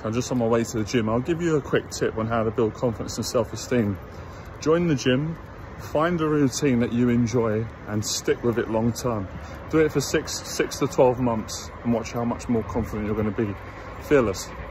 I'm just on my way to the gym. I'll give you a quick tip on how to build confidence and self-esteem. Join the gym, find a routine that you enjoy and stick with it long term. Do it for 6 to 12 months and watch how much more confident you're going to be. Fearless.